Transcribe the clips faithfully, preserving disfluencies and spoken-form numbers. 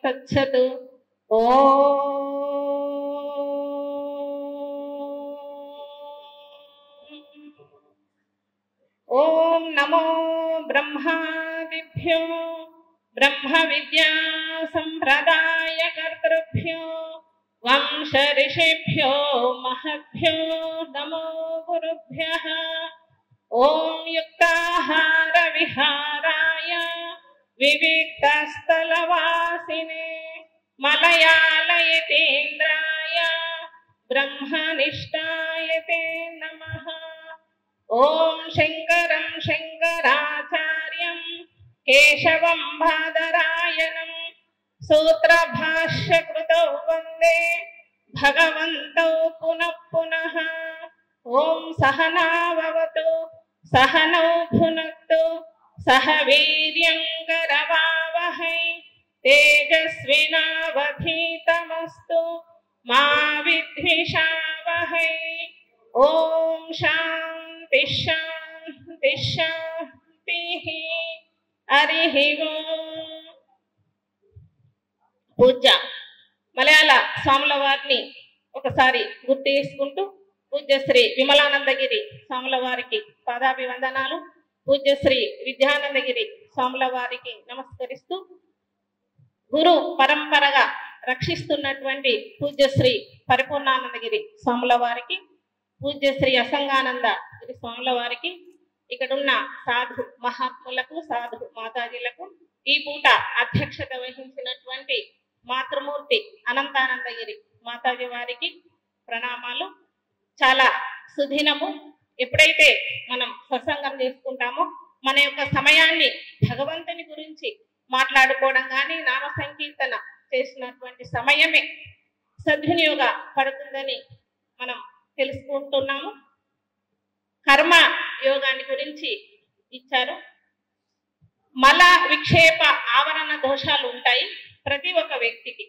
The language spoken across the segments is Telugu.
తచ్చతు. ఓం ఓం నమో బ్రహ్మాదిభ్యో బ్రహ్మ విద్యా సంప్రదాయ కర్తృభ్యో వంశ ఋషిభ్యో మహద్భ్యో నమో గురుభ్యః. ఓం యుక్తాహార విహారాయ వివిక్తస్థలవాసినే మలయాళయతేంద్రాయ బ్రహ్మనిష్టాయతే నమః. ఓం శంకరం శంకరాచార్యం కేశవం బాదరాయణం సూత్రభాష్యకృతౌ వందే భగవంతౌ పునః పునః. ఓం సహనావవతు సహనౌ భునక్తు సహ వీర్యం కరవావహై తేజస్వినావధీతమస్తు మా విద్విషావహై. ఓం శాంతి శాంతి శాంతి. హరి ఓం. పూజ మలయాళ స్వాముల వారిని ఒకసారి గుర్తు చేసుకుంటూ పూజ్యశ్రీ విమలానందగిరి స్వాముల వారికి పాదాభివందనాలు, పూజ్యశ్రీ విద్యానందగిరి స్వాముల వారికి నమస్కరిస్తూ, గురు పరంపరగా రక్షిస్తున్నటువంటి పూజ్యశ్రీ పరిపూర్ణానందగిరి స్వాముల వారికి, పూజ్యశ్రీ అసంగానంద గిరి స్వాముల వారికి, ఇక్కడున్న సాధు మహాత్ములకు సాధు మాతాజీలకు, ఈ పూట అధ్యక్షత వహించినటువంటి మాతృమూర్తి అనంతానందగిరి మాతాజీ వారికి ప్రణామాలు. చాలా సుదినము. ఎప్పుడైతే మనం సత్సంగం చేసుకుంటామో మన యొక్క సమయాన్ని భగవంతుని గురించి మాట్లాడుకోవడం కానీ నామ సంకీర్తన చేసినటువంటి సమయమే సద్వినియోగ పడుతుందని మనం తెలుసుకుంటున్నాము. కర్మ యోగాన్ని గురించి ఇచ్చారు. మల విక్షేప ఆవరణ దోషాలు ఉంటాయి ప్రతి ఒక్క వ్యక్తికి.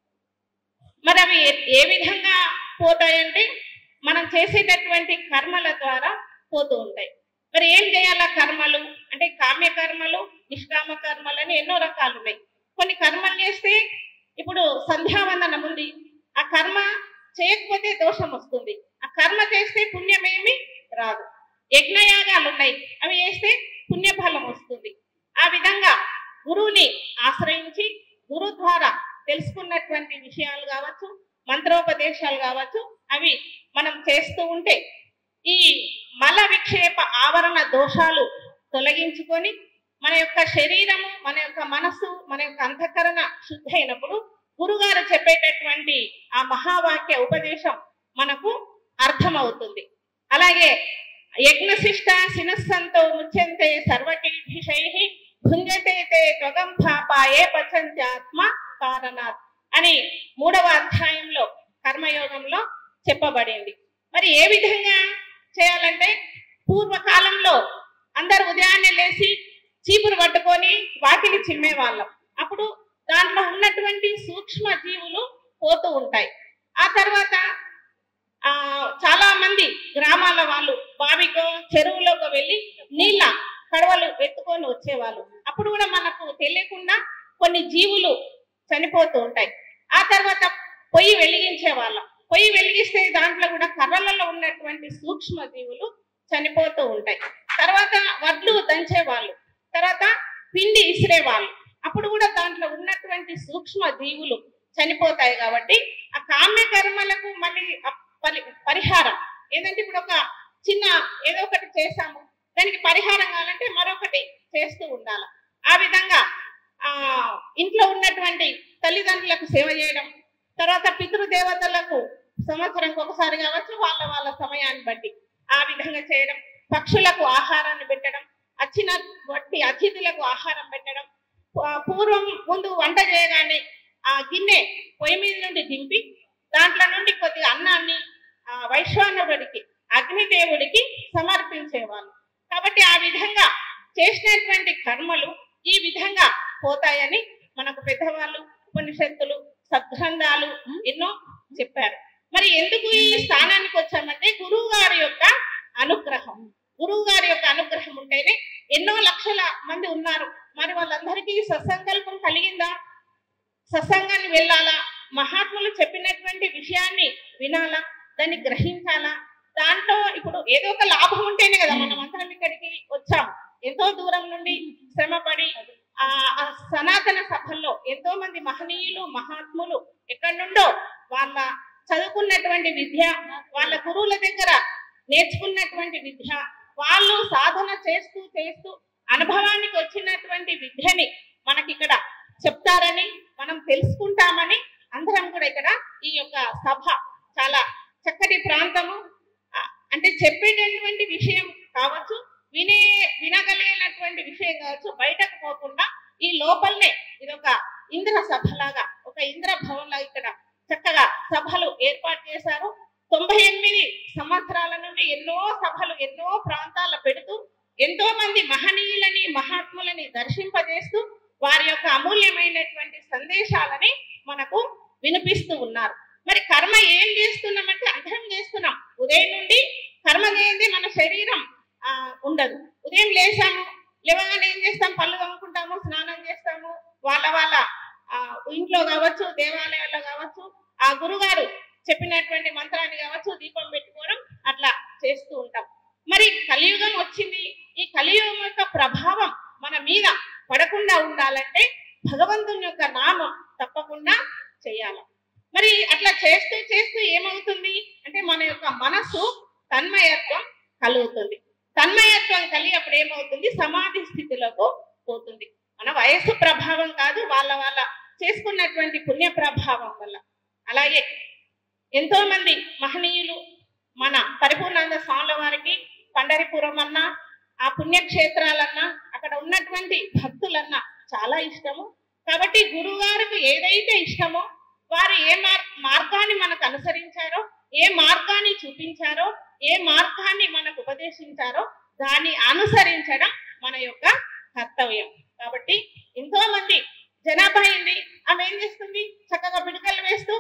మరి అవి ఏ విధంగా పోతాయంటే మనం చేసేటటువంటి కర్మల ద్వారా పోతూ ఉంటాయి. మరి ఏం చేయాలా కర్మలు అంటే కామ్య కర్మలు, నిష్కామ కర్మలు అని ఎన్నో రకాలు ఉన్నాయి. కొన్ని కర్మలు చేస్తే ఇప్పుడు సంధ్యావందనం ఉంది, ఆ కర్మ చేయకపోతే దోషం వస్తుంది, ఆ కర్మ చేస్తే పుణ్యమేమి రాదు. యజ్ఞయాగాలు ఉన్నాయి, అవి చేస్తే పుణ్యఫలం వస్తుంది. ఆ విధంగా గురువుని ఆశ్రయించి గురు ద్వారా తెలుసుకున్నటువంటి విషయాలు కావచ్చు, మంత్రోపదేశాలు కావచ్చు, అవి మనం చేస్తూ ఉంటే ఈ మల విక్షేప ఆవరణ దోషాలు తొలగించుకొని మన యొక్క శరీరము, మన యొక్క మనస్సు, మన యొక్క అంతఃకరణ శుద్ధి అయినప్పుడు గురుగారు చెప్పేటటువంటి ఆ మహావాక్య ఉపదేశం మనకు అర్థమవుతుంది. అలాగే యజ్ఞశిష్ట శినస్సంతో ముచ్యంతే సర్వకిల్భిషై భుంజతే తే త్వగం పాపాయే పచంత్యాత్మ కారణాత్ అని మూడవ అధ్యాయంలో కర్మయోగంలో చెప్పబడింది. మరి ఏ విధంగా చేయాలంటే పూర్వకాలంలో అందరు ఉదయాన్నే లేచి చీపురు పట్టుకొని వాకిలి చిమ్మే వాళ్ళం. అప్పుడు దాంట్లో ఉన్నటువంటి సూక్ష్మ జీవులు పోతూ ఉంటాయి. ఆ తర్వాత ఆ చాలా మంది గ్రామాల వాళ్ళు బావికో చెరువులోకి వెళ్ళి నీళ్ళ కడవలు ఎత్తుకొని వచ్చేవాళ్ళు. అప్పుడు కూడా మనకు తెలియకుండా కొన్ని జీవులు చనిపోతూ ఉంటాయి. ఆ తర్వాత పొయ్యి వెలిగించే వాళ్ళం. పొయ్యి వెలిగిస్తే దాంట్లో కూడా కర్రలలో ఉన్నటువంటి సూక్ష్మ జీవులు చనిపోతూ ఉంటాయి. తర్వాత వడ్లు దంచేవాళ్ళు, తర్వాత పిండి ఇసిరేవాళ్ళు. అప్పుడు కూడా దాంట్లో ఉన్నటువంటి సూక్ష్మ జీవులు చనిపోతాయి. కాబట్టి ఆ కామ్య కర్మలకు మళ్ళీ పరి పరిహారం ఏంటంటే ఇప్పుడు ఒక చిన్న ఏదో ఒకటి చేసాము, దానికి పరిహారం కావాలంటే మరొకటి చేస్తూ ఉండాలి. ఆ విధంగా ఆ ఇంట్లో ఉన్నటువంటి తల్లిదండ్రులకు సేవ చేయడం, తర్వాత పితృదేవతలకు సంవత్సరంకి ఒకసారి కావచ్చు వాళ్ళ వాళ్ళ సమయాన్ని బట్టి ఆ విధంగా చేయడం, పక్షులకు ఆహారాన్ని పెట్టడం, వచ్చిన వట్టి అతిథులకు ఆహారం పెట్టడం, పూర్వం ముందు వంట చేయగానే ఆ గిన్నె పొయ్యి మీద నుండి దింపి దాంట్లో నుండి కొద్దిగా అన్నాన్ని ఆ వైశ్వానరుడికి అగ్నిదేవుడికి సమర్పించేవాళ్ళు. కాబట్టి ఆ విధంగా చేసినటువంటి కర్మలు ఈ విధంగా పోతాయని మనకు పెద్దవాళ్ళు ఉపనిషత్తులు సద్గ్రంథాలు ఎన్నో చెప్పారు. మరి ఎందుకు ఈ స్థానానికి వచ్చామంటే గురువు గారి యొక్క అనుగ్రహం. గురువు గారి యొక్క అనుగ్రహం ఉంటేనే ఎన్నో లక్షల మంది ఉన్నారు. మరి వాళ్ళందరికీ సత్సంకల్పం కలిగిందా? సత్సంగాన్ని వెళ్ళాలా, మహాత్ములు చెప్పినటువంటి విషయాన్ని వినాలా, దాన్ని గ్రహించాలా. దాంట్లో ఇప్పుడు ఏదో ఒక లాభం ఉంటేనే కదా మనం అందరం ఇక్కడికి వచ్చాము. ఎంతో దూరం నుండి శ్రమపడి ఆ సనాతన సభల్లో ఎంతో మంది మహనీయులు మహాత్ములు ఎక్కడి నుండో వాళ్ళ చదువుకున్నటువంటి విద్య, వాళ్ళ గురువుల దగ్గర నేర్చుకున్నటువంటి విద్య, వాళ్ళు సాధన చేస్తూ చేస్తూ అనుభవానికి వచ్చినటువంటి విద్యని మనకి ఇక్కడ చెప్తారని, మనం తెలుసుకుంటామని అందరం కూడా ఇక్కడ ఈ యొక్క సభ చాలా చక్కటి ప్రాంతము. అంటే చెప్పేటటువంటి విషయం కావచ్చు, వినే వినగలిగినటువంటి విషయం కావచ్చు, బయటకు పోకుండా ఈ లోపలనే ఇదొక ఇంద్ర సభలాగా, ఒక ఇంద్ర భవన్లా ఇక్కడ చక్కగా సభలు ఏర్పాటు చేశారు. తొంభై ఎనిమిది సంవత్సరాల నుండి ఎన్నో సభలు ఎన్నో ప్రాంతాల పెడుతూ ఎంతో మంది మహనీయులని మహాత్ములని దర్శింపజేస్తూ వారి యొక్క అమూల్యమైనటువంటి సందేశాలని మనకు వినిపిస్తూ ఉన్నారు. మరి కర్మ ఏం చేస్తున్నామంటే అందరం చేస్తున్నాం. ఉదయం నుండి కర్మ చేయండి మన శరీరం ఆ ఉండదు. ఉదయం లేసాము, లేవగానే ఏం చేస్తాం, పళ్ళు తోముకుంటాము, స్నానం చేస్తాము, వాళ్ళ వాళ్ళ ఆ ఇంట్లో కావచ్చు, దేవాలయాల్లో కావచ్చు, ఆ గురుగారు చెప్పినటువంటి మంత్రాన్ని కావచ్చు, దీపం పెట్టుకోవడం అట్లా చేస్తూ ఉంటాం. మరి కలియుగం వచ్చింది. ఈ కలియుగం యొక్క ప్రభావం మన మీద పడకుండా ఉండాలంటే భగవంతుని యొక్క నామం తప్పకుండా చేయాలి. మరి అట్లా చేస్తూ చేస్తూ ఏమవుతుంది అంటే మన యొక్క మనసు తన్మయత్వం కలుగుతుంది. తన్మయత్వం కలిగినప్పుడు ఏమవుతుంది, సమాధి స్థితిలోకి పోతుంది. మన వయస్సు ప్రభావం కాదు, వాళ్ళ వాళ్ళ చేసుకున్నటువంటి పుణ్య ప్రభావం వల్ల. అలాగే ఎంతో మంది మహనీయులు మన పరిపూర్ణానంద స్వాముల వారికి పండరిపురం అన్నా, ఆ పుణ్యక్షేత్రాలన్నా, అక్కడ ఉన్నటువంటి భక్తులన్నా చాలా ఇష్టము. కాబట్టి గురువు గారికి ఏదైతే ఇష్టమో, వారు ఏ మార్గాన్ని మనకు అనుసరించారో, ఏ మార్గాన్ని చూపించారో, ఏ మార్గాన్ని మనకు ఉపదేశించారో దాన్ని అనుసరించడం మన యొక్క కర్తవ్యం. కాబట్టి ఎంతో మంది జనాభా అయింది, ఆమె ఏం చేస్తుంది, చక్కగా పిడకలు వేస్తూ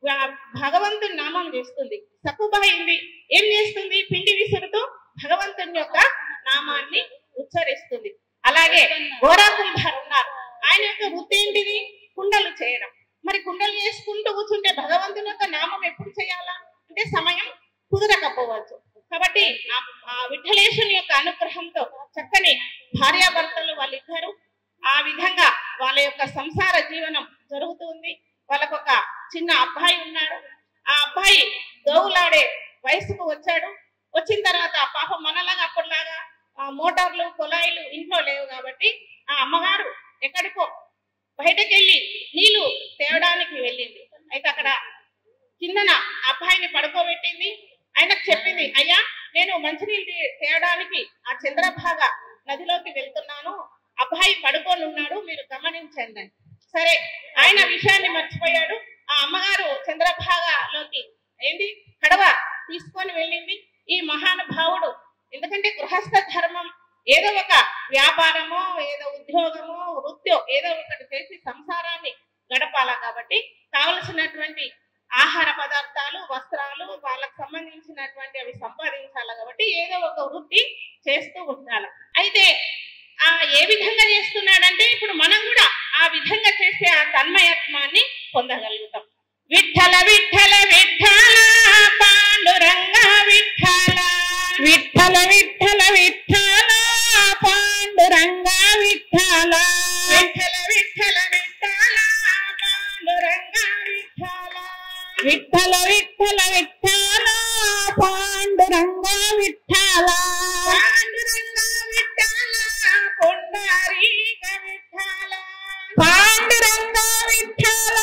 భగవంతుని నామం చేస్తుంది. సకుబ అయింది, ఏం చేస్తుంది, పిండి విసురుతూ భగవంతుని యొక్క నామాన్ని ఉచ్చరిస్తుంది. అలాగే గోరాకుంభారు ఉన్నారు, ఆయన యొక్క వృత్తి ఏంటిది, కుండలు చేయడం. మరి కుండలు చేసుకుంటూ కూర్చుంటే భగవంతుని యొక్క నామం ఎప్పుడు చేయాలా అంటే సమయం కుదరకపోవచ్చు. కాబట్టి ఆ విఠలేశుని యొక్క అనుగ్రహంతో చక్కని భార్యాభర్తలు వాళ్ళిద్దరు ఆ విధంగా వాళ్ళ యొక్క సంసార జీవనం జరుగుతుంది. వాళ్ళకు ఒక చిన్న అబ్బాయి ఉన్నాడు. ఆ అబ్బాయి దోవులాడే వయసుకు వచ్చాడు. వచ్చిన తర్వాత పాప మనలాగా అప్పటిలాగా మోటార్లు కుళాయిలు ఇంట్లో లేవు కాబట్టి ఆ అమ్మగారు ఎక్కడికో బయటకు వెళ్ళి నీళ్లు తేవడానికి వెళ్ళింది. అయితే అక్కడ కిందన అబ్బాయిని పడుకోబెట్టింది. ఆయనకు చెప్పింది, అయ్యా నేను మంచినీళ్ళు తేయడానికి ఆ చంద్రభాగ నదిలోకి వెళ్తున్నాను, అబ్బాయి పడుకొని ఉన్నాడు, మీరు గమనించండి. సరే, ఆయన విషయాన్ని మర్చిపోయాడు. ఆ అమ్మగారు చంద్రభాగలోకి ఏంటి కడవ తీసుకొని వెళ్ళింది. ఈ మహానుభావుడు ఎందుకంటే గృహస్థ ధర్మం ఏదో ఒక వ్యాపారమో ఏదో ఉద్యోగమో వృత్తో ఏదో ఒకటి చేసి సంసారాన్ని గడపాలా కాబట్టి కావలసినటువంటి ఆహార పదార్థాలు వస్త్రాలు వాళ్ళకు సంబంధించినటువంటి అవి సంపాదించాలి కాబట్టి ఏదో ఒక వృత్తి చేస్తూ ఉండాలి. అయితే ఆ ఏ విధంగా చేస్తున్నాడంటే ఇప్పుడు మనం కూడా ఆ విధంగా చేసే ఆ తన్మయత్వాన్ని పొందగలుగుతాం. విఠల విఠల విఠల పాండురంగ విఠల విఠల విఠల విఠల పాండురంగ విఠల విఠల విఠల విఠల పాండురంగ విఠల విఠల విఠల విఠల పాండురంగ విఠల పాండురంగ విఠల పుండరీక విఠల పాండురంగ విఠల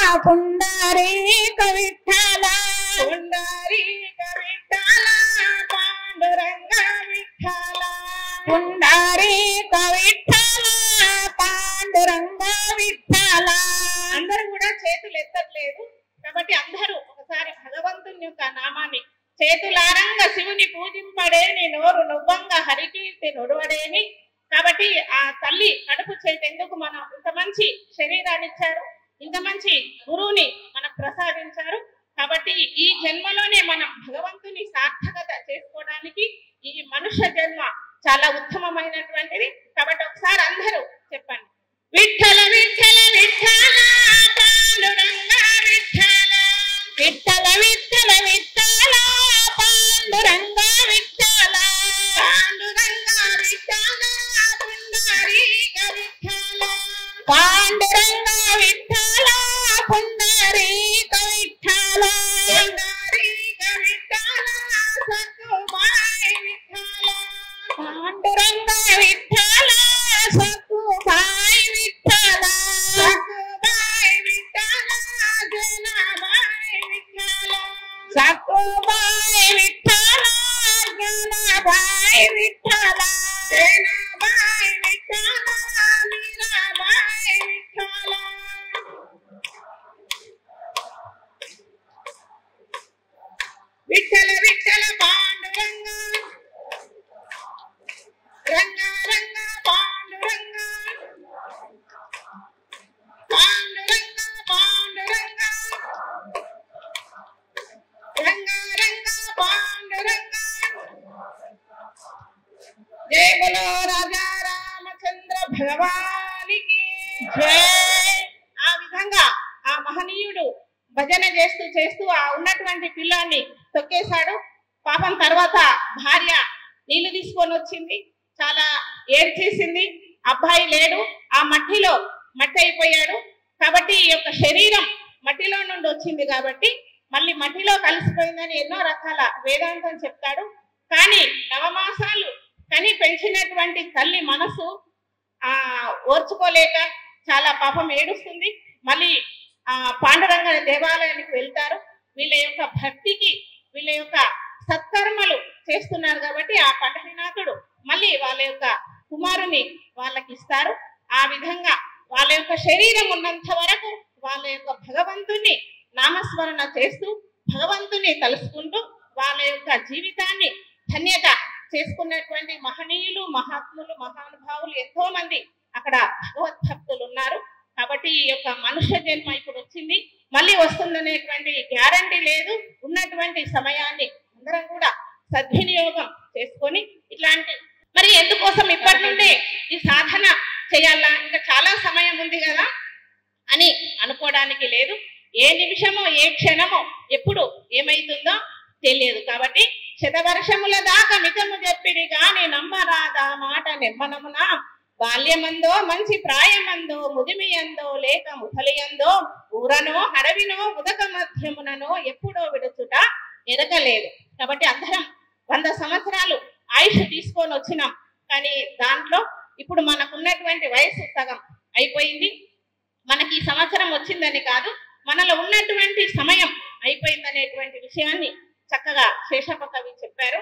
పుండరీక విఠల పుండరీక విఠల పాండురంగ విఠల పుండరీక విఠల పాండురంగ విఠల. అందరూ కూడా చేతులు ఎత్తట్లేదు కాబట్టి అందరూ ఒకసారి భగవంతుని యొక్క నామాన్ని చేతులారంగా శివుని పూజింపడేని నోరు నువ్వంగా హరికీర్తి నొడవడేని. కాబట్టి ఆ తల్లి కడుపు చేతెందుకు మనం ఇంత మంచి శరీరాన్ని ఇచ్చారు, ఇంత మంచి గురువుని మనకు ప్రసాదించారు. కాబట్టి ఈ జన్మలోనే మనం భగవంతుని సార్థకత చేసుకోవడానికి ఈ మనుష్య జన్మ చాలా ఉత్తమమైనటువంటిది. కాబట్టి ఒకసారి అందరూ చెప్పండి, విఠల విఠల విఠల పాండురంగ విఠల పుండరీక విఠల పుండరీక విఠల సక్కుబాయి విఠల పాండురంగ విఠల సక్కుబాయి విఠల సక్కుబాయి విఠల జనబాయి విఠల సక్కుబాయి విఠల జనబాయి విఠల జనబాయి విఠల మీరాబాయి విఠల విఠల విఠల పాండురంగ రంగ రంగ పాండురంగ పాండురంగ పాండురంగ రంగ రంగ పాండురంగ జయ బలో రాజా రామచంద్ర భగవానికి జయ. ఆ విధంగా ఆ మహనీయుడు భజన చేస్తూ చేస్తూ ఆ ఉన్నటువంటి పిల్లాన్ని తొక్కేశాడు. పాపం తర్వాత భార్య నీళ్లు తీసుకొని వచ్చింది, చాలా ఏడ్చేసింది. అబ్బాయి లేడు, ఆ మట్టిలో మట్టి అయిపోయాడు. కాబట్టి ఈ యొక్క శరీరం మట్టిలో నుండి వచ్చింది కాబట్టి మళ్ళీ మట్టిలో కలిసిపోయిందని ఎన్నో రకాల వేదాంతం చెప్తాడు. కానీ నవమాసాలు కని పెంచినటువంటి తల్లి మనసు ఆ ఓర్చుకోలేక చాలా పాపం ఏడుస్తుంది. మళ్ళీ ఆ పాండురంగ దేవాలయానికి వెళ్తారు. వీళ్ళ యొక్క భక్తికి వీళ్ళ యొక్క సత్కర్మలు చేస్తున్నారు కాబట్టి ఆ పండరీనాథుడు మళ్ళీ వాళ్ళ యొక్క కుమారుని వాళ్ళకి ఇస్తారు. ఆ విధంగా వాళ్ళ యొక్క శరీరం ఉన్నంత వరకు వాళ్ళ యొక్క భగవంతుని నామస్మరణ చేస్తూ భగవంతుని తలుసుకుంటూ వాళ్ళ యొక్క జీవితాన్ని ధన్యత చేసుకున్నటువంటి మహనీయులు మహాత్ములు మహానుభావులు ఎంతో మంది అక్కడ భగవద్భక్తులు ఉన్నారు. కాబట్టి ఈ యొక్క మనుష్య జన్మ ఇప్పుడు వచ్చింది, మళ్ళీ వస్తుందనేటువంటి గ్యారంటీ లేదు. ఉన్నటువంటి సమయాన్ని అందరం కూడా సద్వినియోగం చేసుకొని ఇట్లాంటి మరి ఎందుకోసం ఇప్పటి నుండి ఈ సాధన చేయాలా, ఇంకా చాలా సమయం ఉంది కదా అని అనుకోవడానికి లేదు. ఏ నిమిషమో ఏ క్షణమో ఎప్పుడు ఏమైతుందో తెలియదు. కాబట్టి శతవర్షముల దాకా మితము చెప్పిడి గాని నమ్మరాదా మాట నెమ్మనమున బాల్యమందో మంచి ప్రాయమందో ముదిమియందో లేక ముసలియందో ఊరనో అడవినో ఉదక మధ్యముననో ఎప్పుడో విడుచుట ఎరగలేదు. కాబట్టి అందరం వంద సంవత్సరాలు ఆయుష్ తీసుకొని వచ్చినాం, కానీ దాంట్లో ఇప్పుడు మనకున్నటువంటి వయసు సగం అయిపోయింది. మనకి ఈ సంవత్సరం వచ్చిందని కాదు, మనలో ఉన్నటువంటి సమయం అయిపోయిందనేటువంటి విషయాన్ని చక్కగా శేషప్ప కవి చెప్పారు.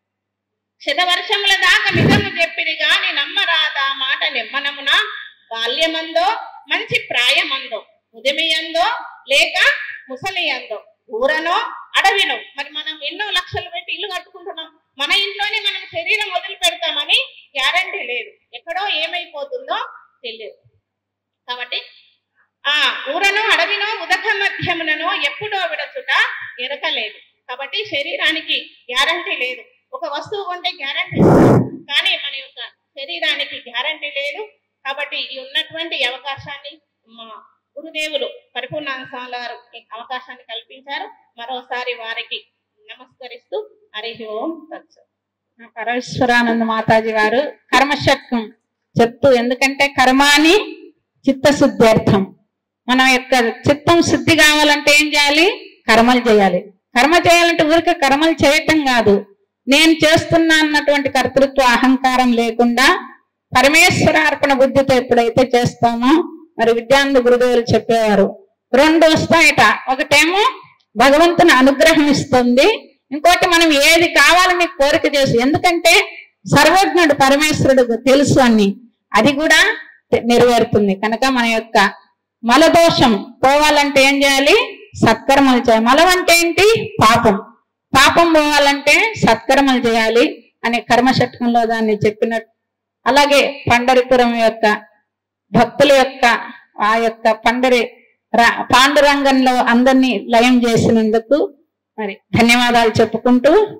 శతవర్షముల దాకా మితము చెప్పిరి గాని నమ్మరాదా మాట నెమ్మనమున బాల్యమందో మంచి ప్రాయమందో ముదిమియందో లేక ముసలియందో ఊరనో అడవినో. మరి మనం ఎన్నో లక్షలు పెట్టి ఇల్లు కట్టుకుంటున్నాం, మన ఇంట్లోనే మనం శరీరం వదిలి పెడతామని గ్యారంటీ లేదు, ఎక్కడో ఏమైపోతుందో తెలియదు. కాబట్టి ఆ ఊరనో అడవినో ఉదక మధ్యముననో ఎప్పుడో విడచుట ఎరకలేదు. కాబట్టి శరీరానికి గ్యారంటీ లేదు. ఒక వస్తువు కొంటే గ్యారంటీ, కానీ మన యొక్క శరీరానికి గ్యారంటీ లేదు. కాబట్టి ఈ ఉన్నటువంటి అవకాశాన్ని మా గురుదేవులు పరిపూర్ణానంద స్వామి గారు అవకాశాన్ని కల్పించారు. మరోసారి వారికి నమస్కరిస్తూ హరి ఓం తత్సత్. పరమేశ్వరానంద మాతాజీ వారు కర్మశక్తం చెప్తూ, ఎందుకంటే కర్మాని చిత్తశుద్ధ్యర్థం, మన యొక్క చిత్తం శుద్ధి కావాలంటే ఏం చేయాలి? కర్మలు చేయాలి. కర్మ చేయాలంటే ఊరికే కర్మలు చేయటం కాదు, నేను చేస్తున్నా అన్నటువంటి కర్తృత్వ అహంకారం లేకుండా పరమేశ్వరార్పణ బుద్ధితో ఎప్పుడైతే చేస్తామో, మరి విద్యానంద గురుదేవులు చెప్పేవారు రెండు వస్తాయట. ఒకటేమో భగవంతుని అనుగ్రహం ఇస్తుంది, ఇంకోటి మనం ఏది కావాలని కోరిక చేసి, ఎందుకంటే సర్వజ్ఞుడు పరమేశ్వరుడు తెలుసు అన్ని, అది కూడా నెరవేరుతుంది. కనుక మన యొక్క మలదోషం పోవాలంటే ఏం చేయాలి? సత్కర్మలు చేయాలి. మలం అంటే ఏంటి? పాపం. పాపం పోవాలంటే సత్కర్మలు చేయాలి అనే కర్మశతకంలో దాన్ని చెప్పినట్టు. అలాగే పండరిపురం యొక్క భక్తుల యొక్క ఆ యొక్క పండరి పాండురంగంలో అందరినీ లయం చేసినందుకు మరి ధన్యవాదాలు చెప్పుకుంటూ